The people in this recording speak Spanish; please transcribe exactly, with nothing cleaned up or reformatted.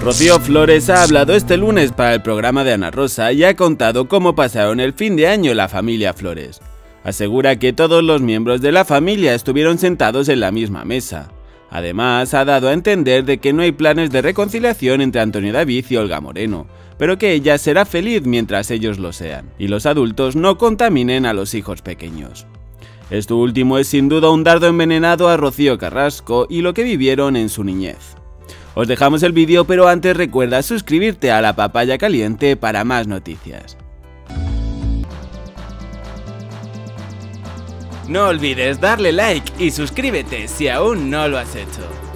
Rocío Flores ha hablado este lunes para el programa de Ana Rosa y ha contado cómo pasaron el fin de año la familia Flores. Asegura que todos los miembros de la familia estuvieron sentados en la misma mesa. Además, ha dado a entender de que no hay planes de reconciliación entre Antonio David y Olga Moreno, pero que ella será feliz mientras ellos lo sean, y los adultos no contaminen a los hijos pequeños. Esto último es sin duda un dardo envenenado a Rocío Carrasco y lo que vivieron en su niñez. Os dejamos el vídeo, pero antes recuerda suscribirte a La Papaya Caliente para más noticias. No olvides darle like y suscríbete si aún no lo has hecho.